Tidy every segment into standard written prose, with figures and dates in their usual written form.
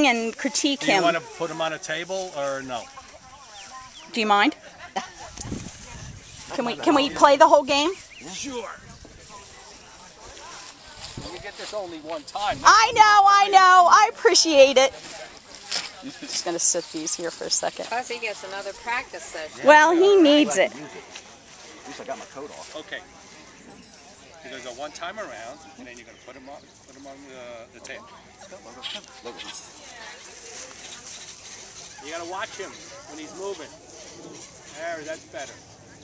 ring and critique him. Do you want to put him on a table or no? Do you mind? Can we play the whole game? Sure. You get this only one time. I know. I appreciate it. I'm just going to sit these here for a second. Plus he gets another practice session. Well, he needs it. At least I got my coat off. Okay. You're going to go one time around, and then you're going to put him on the table. You got to watch him when he's moving. There, that's better.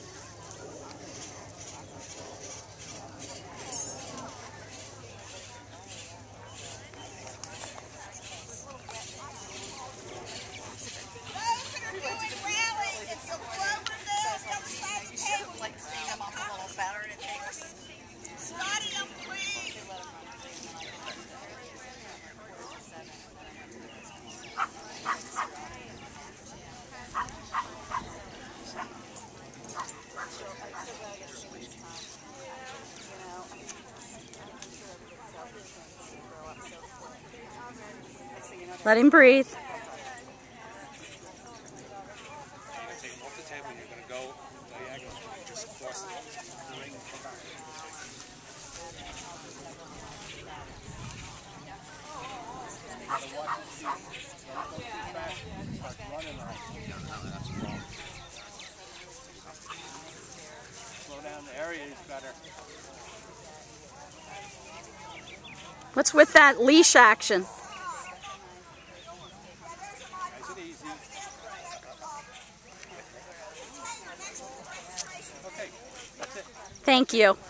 Let him breathe. You're going to take him off the table, and you're going to go diagonally, just across the ring and come back. You got to watch his feet. Don't go too fast. Start running on him. Slow down the area is better. What's with that leash action? Nice and easy. Okay, that's it. Thank you.